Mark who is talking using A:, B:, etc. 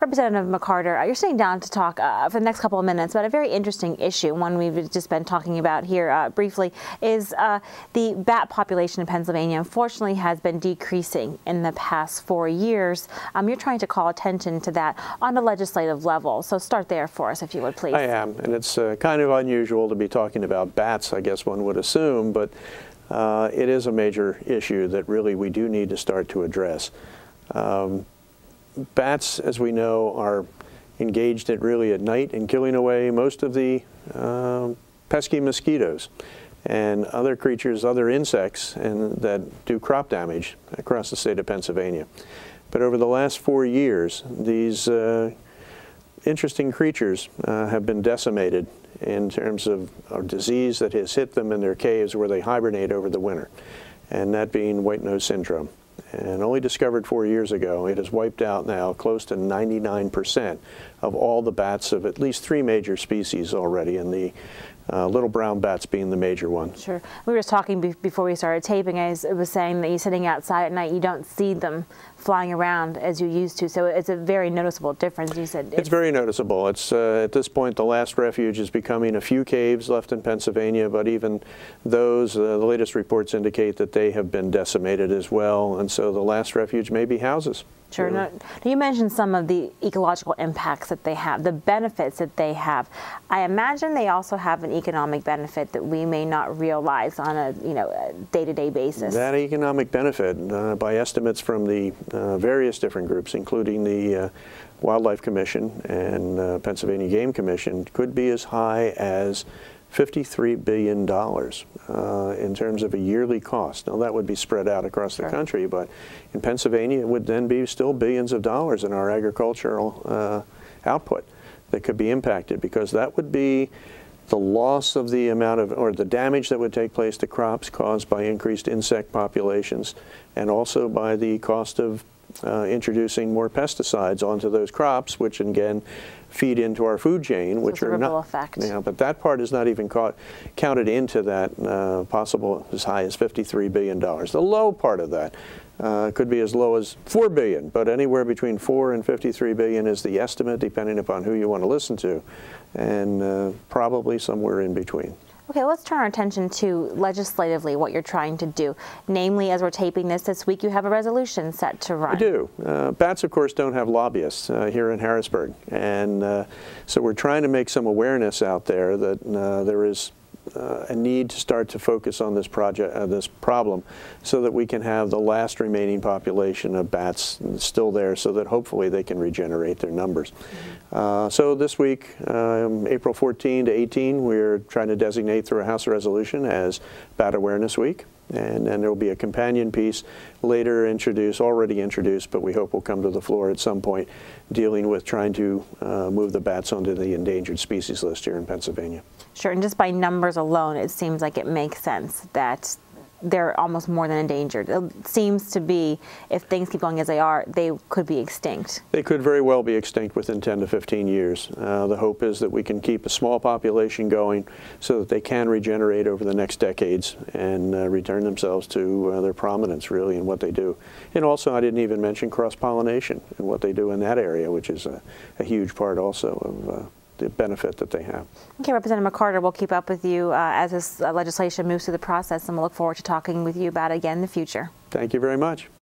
A: Representative McCarter, you're sitting down to talk for the next couple of minutes about a very interesting issue, one we've just been talking about here briefly, is the bat population in Pennsylvania, unfortunately, has been decreasing in the past 4 years. You're trying to call attention to that on a legislative level. So start there for us, if you would, please.
B: I am, and it's kind of unusual to be talking about bats, I guess one would assume, but it is a major issue that really we do need to start to address. Bats, as we know, are engaged really at night in killing away most of the pesky mosquitoes and other creatures, other insects, that do crop damage across the state of Pennsylvania. But over the last 4 years, these interesting creatures have been decimated in terms of a disease that has hit them in their caves where they hibernate over the winter, and that being white nose syndrome. And only discovered 4 years ago, it has wiped out now close to 99% of all the bats of at least 3 major species already, and the little brown bats being the major one.
A: Sure. We were just talking before we started taping. I was saying that you're sitting outside at night, you don't see them flying around as you used to. So it's a very noticeable difference. You said
B: it's very noticeable. It's at this point, the last refuge is becoming a few caves left in Pennsylvania, but even those, the latest reports indicate that they have been decimated as well. And so the last refuge may be houses.
A: Sure. Now, you mentioned some of the ecological impacts that they have, the benefits that they have. I imagine they also have an economic benefit that we may not realize on a day-to-day basis.
B: That economic benefit, by estimates from the various different groups, including the Wildlife Commission and Pennsylvania Game Commission, could be as high as $53 billion in terms of a yearly cost. Now that would be spread out across the country, but in Pennsylvania it would then be still billions of dollars in our agricultural output that could be impacted, because that would be the loss of the amount of, or the damage that would take place to crops caused by increased insect populations, and also by the cost of introducing more pesticides onto those crops, which again feed into our food chain, which
A: are
B: not,
A: effect.
B: But that part is not even counted into that possible as high as $53 billion. The low part of that could be as low as $4 billion, but anywhere between $4 and $53 billion is the estimate, depending upon who you want to listen to, and probably somewhere in between.
A: Okay, let's turn our attention to legislatively what you're trying to do. Namely, as we're taping this week, you have a resolution set to run.
B: I do. Bats, of course, don't have lobbyists here in Harrisburg. And so we're trying to make some awareness out there that there is a need to start to focus on this this problem, so that we can have the last remaining population of bats still there, so that hopefully they can regenerate their numbers. So this week, April 14 to 18, we're trying to designate through a House resolution as Bat Awareness Week. And then there will be a companion piece later already introduced, but we hope will come to the floor at some point, dealing with trying to move the bats onto the endangered species list here in Pennsylvania.
A: Sure, and just by numbers alone, it seems like it makes sense that they're almost more than endangered. It seems to be, if things keep going as they are, they could be extinct. They
B: could very well be extinct within 10 to 15 years. The hope is that we can keep a small population going so that they can regenerate over the next decades and return themselves to their prominence, really, in what they do. And also, I didn't even mention cross-pollination and what they do in that area, which is a huge part also of the benefit that they have.
A: Okay, Representative McCarter, we'll keep up with you as this legislation moves through the process, and we'll look forward to talking with you about it again in the future.
B: Thank you very much.